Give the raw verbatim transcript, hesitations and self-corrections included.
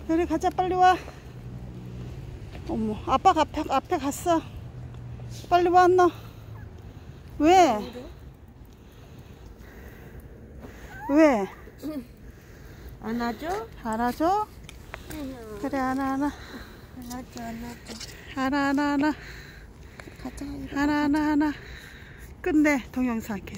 그래 가자 빨리 와. 어머 아빠가 앞에, 앞에 갔어. 빨리 와 너. 왜? 왜? 안아줘? 안아줘? 그래 안아 안아 안아줘 안아줘. 안아 안아 안아 가자. 하나 하나 하나 끝내 동영상.